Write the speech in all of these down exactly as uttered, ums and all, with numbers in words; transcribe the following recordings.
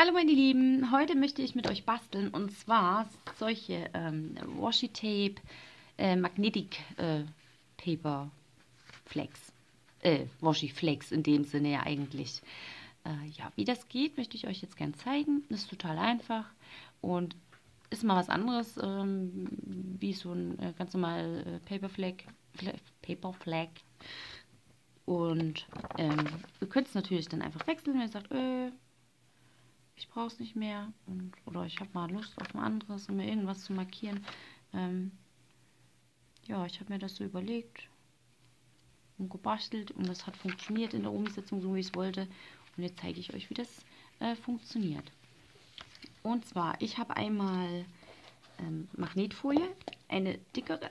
Hallo meine Lieben, heute möchte ich mit euch basteln und zwar solche ähm, Washi Tape äh, Magnetic äh, Paper Flex. Äh, Washi Flex in dem Sinne ja eigentlich. Äh, ja, wie das geht, möchte ich euch jetzt gern zeigen. Das ist total einfach und ist mal was anderes, ähm, wie so ein äh, ganz normal äh, Paper Flag, Fla Paper Flag. Und ähm, ihr könnt es natürlich dann einfach wechseln, wenn ihr sagt, äh, ich brauche es nicht mehr und, oder ich habe mal Lust auf ein anderes, um mir irgendwas zu markieren. Ähm, ja, ich habe mir das so überlegt und gebastelt und das hat funktioniert in der Umsetzung, so wie ich es wollte. Und jetzt zeige ich euch, wie das äh, funktioniert. Und zwar, ich habe einmal ähm, Magnetfolie, eine dickere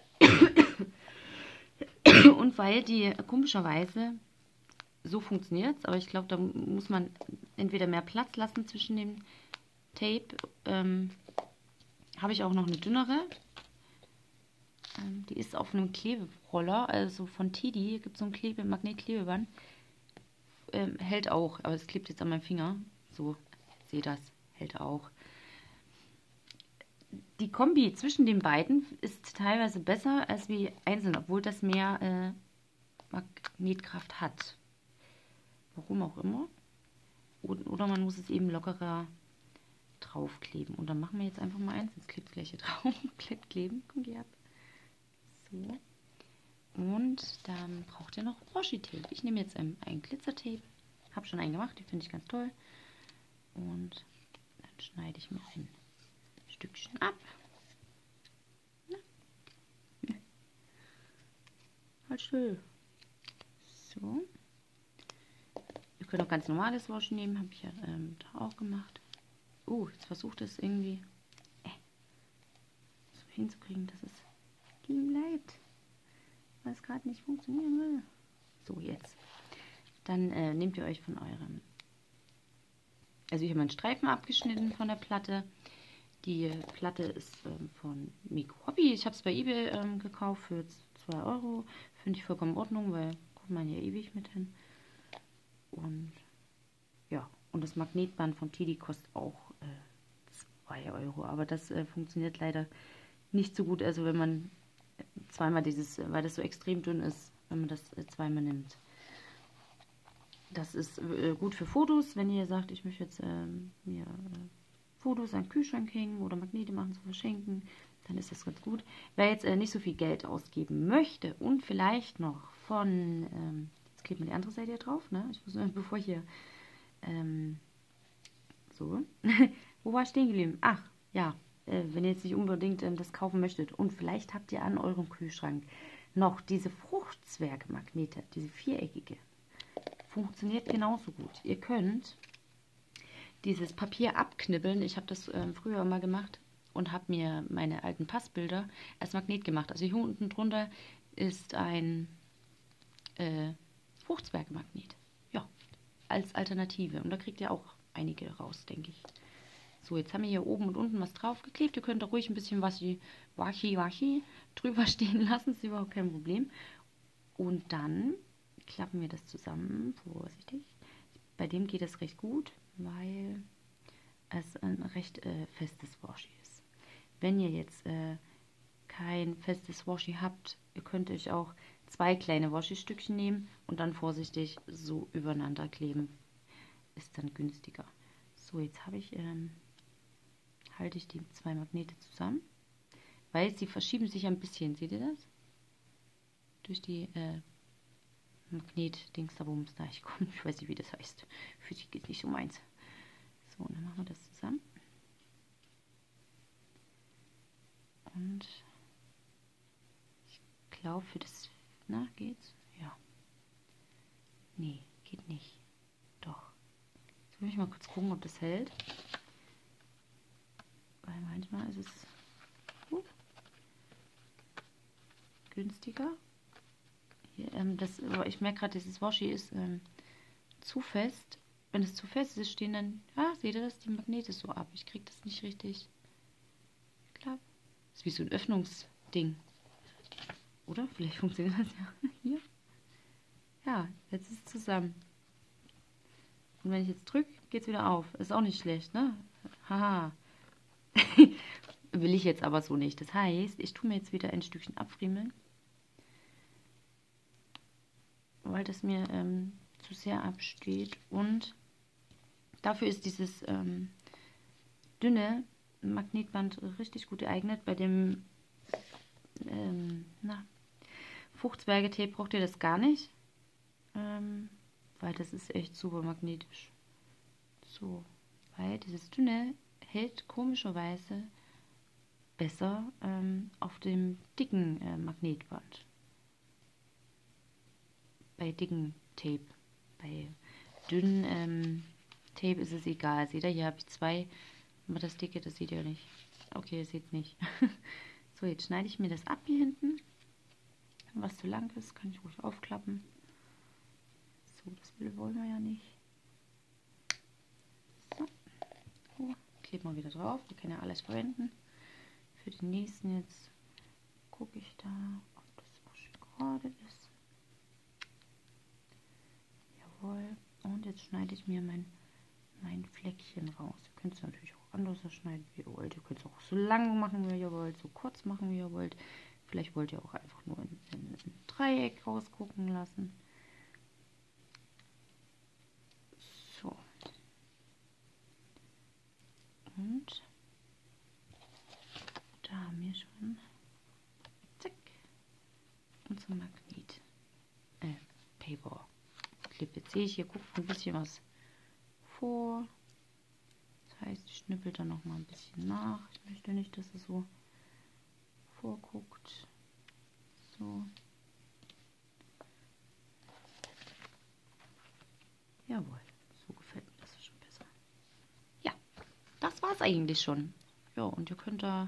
und weil die komischerweise so funktioniert, aber ich glaube, da muss man entweder mehr Platz lassen zwischen dem Tape. Ähm, habe ich auch noch eine dünnere. Ähm, die ist auf einem Kleberoller, also von Tidi. Gibt es so ein Klebe Magnetklebeband. Ähm, hält auch, aber es klebt jetzt an meinem Finger. So, ich sehe das, hält auch. Die Kombi zwischen den beiden ist teilweise besser als wie einzeln, obwohl das mehr äh, Magnetkraft hat. Warum auch immer. Oder man muss es eben lockerer draufkleben. Und dann machen wir jetzt einfach mal eins. Jetzt klebt es gleich hier drauf. Klebt kleben. Kommt hier ab. So. Und dann braucht ihr noch Washi-Tape. Ich nehme jetzt ein, ein Glitzertape. Habe schon einen gemacht. Die finde ich ganz toll. Und dann schneide ich mir ein Stückchen ab. Ja. Halt schön. So. Ihr könnt auch ganz normales Washi nehmen. Habe ich ja ähm, da auch gemacht. Uh, jetzt versucht es irgendwie äh, so hinzukriegen, dass es liegen bleibt. Weil es gerade nicht funktionieren will. So, jetzt. Dann äh, nehmt ihr euch von eurem... Also ich habe einen Streifen abgeschnitten von der Platte. Die Platte ist ähm, von Miko Hobby. Ich habe es bei eBay ähm, gekauft für zwei Euro. Finde ich vollkommen in Ordnung, weil kommt man ja ewig mit hin. Und ja, und das Magnetband von Tidi kostet auch äh, zwei Euro. Aber das äh, funktioniert leider nicht so gut. Also wenn man zweimal dieses, weil das so extrem dünn ist, wenn man das äh, zweimal nimmt. Das ist äh, gut für Fotos, wenn ihr sagt, ich möchte jetzt äh, mir äh, Fotos an den Kühlschrank hängen oder Magnete machen zu verschenken, dann ist das ganz gut. Wer jetzt äh, nicht so viel Geld ausgeben möchte und vielleicht noch von, ähm, jetzt klebt man die andere Seite hier drauf, ne? Ich muss, äh, bevor ich hier, ähm, so, wo war ich stehen geblieben? Ach, ja, äh, wenn ihr jetzt nicht unbedingt ähm, das kaufen möchtet und vielleicht habt ihr an eurem Kühlschrank noch diese Fruchtzwergmagnete, diese viereckige, funktioniert genauso gut. Ihr könnt dieses Papier abknibbeln. Ich habe das äh, früher mal gemacht und habe mir meine alten Passbilder als Magnet gemacht. Also hier unten drunter ist ein äh, Fruchtzwergmagnet. Ja, als Alternative. Und da kriegt ihr auch einige raus, denke ich. So, jetzt haben wir hier oben und unten was draufgeklebt. Ihr könnt da ruhig ein bisschen Washi, Washi, Washi drüber stehen lassen. Ist überhaupt kein Problem. Und dann klappen wir das zusammen, vorsichtig. Bei dem geht es recht gut, weil es ein recht äh, festes Washi ist. Wenn ihr jetzt äh, kein festes Washi habt, ihr könnt euch auch zwei kleine Washi-Stückchen nehmen und dann vorsichtig so übereinander kleben. Ist dann günstiger. So, jetzt habe ich, ähm, halte ich die zwei Magnete zusammen, weil sie verschieben sich ein bisschen. Seht ihr das? Durch die äh, Magnet-Dings da Bums da. Ich komme, ich weiß nicht, wie das heißt. Physik ist nicht so meins. So, und dann machen wir das zusammen. Und ich glaube, für das, na, geht's? Ja. Nee, geht nicht. Doch. Jetzt muss ich mal kurz gucken, ob das hält. Weil manchmal ist es uh, günstiger. Hier, ähm, das, ich merke gerade, dieses Washi ist ähm, zu fest. Wenn es zu fest ist, stehen dann, ah, seht ihr das, die Magnete so ab. Ich kriege das nicht richtig. Ich glaube, das ist wie so ein Öffnungsding. Oder? Vielleicht funktioniert das ja. Hier. Ja, jetzt ist es zusammen. Und wenn ich jetzt drücke, geht's wieder auf. Ist auch nicht schlecht, ne? Haha. Will ich jetzt aber so nicht. Das heißt, ich tue mir jetzt wieder ein Stückchen abfriemeln, weil das mir ähm, zu sehr absteht. Und dafür ist dieses ähm, dünne Magnetband richtig gut geeignet. Bei dem ähm, na, Fruchtzwerge-Tape braucht ihr das gar nicht, ähm, weil das ist echt super magnetisch. So, weil dieses dünne hält komischerweise besser ähm, auf dem dicken äh, Magnetband. Bei dicken Tape. Bei dünnen ähm, Tape ist es egal. Seht ihr, hier habe ich zwei. Aber das dicke, das seht ihr nicht. Okay, ihr seht es nicht. So, jetzt schneide ich mir das ab hier hinten. Was zu lang ist, kann ich ruhig aufklappen. So, das wollen wir ja nicht. So. So, kleben wir wieder drauf. Wir können ja alles verwenden. Für den nächsten jetzt gucke ich da, ob das auch schon gerade ist. Jawohl. Und jetzt schneide ich mir mein, mein Fleckchen raus. Ihr könnt es natürlich auch anders schneiden, wie ihr wollt. Ihr könnt es auch so lang machen, wie ihr wollt, so kurz machen, wie ihr wollt. Vielleicht wollt ihr auch einfach nur ein, ein, ein Dreieck rausgucken lassen. So. Und da haben wir schon zack, unser Magnet. Äh, Paper Clip. Jetzt sehe ich, hier guckt ein bisschen was vor. Das heißt, ich schnippel da noch mal ein bisschen nach. Ich möchte nicht, dass es so vorguckt. So. Jawohl, so gefällt mir das schon besser. Ja, das war es eigentlich schon. Ja, und ihr könnt da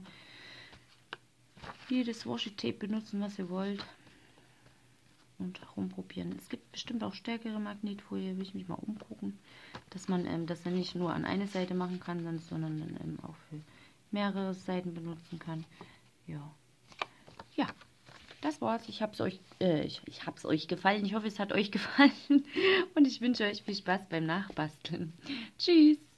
jedes Washi-Tape benutzen, was ihr wollt. Und rumprobieren. Es gibt bestimmt auch stärkere Magnetfolie, will ich mich mal umgucken, dass man ähm, das dann nicht nur an eine Seite machen kann, sondern dann ähm, auch für mehrere Seiten benutzen kann. Ja, ja, das war's. Ich hab's euch, äh, ich, ich hab's euch gefallen. Ich hoffe, es hat euch gefallen und ich wünsche euch viel Spaß beim Nachbasteln. Tschüss!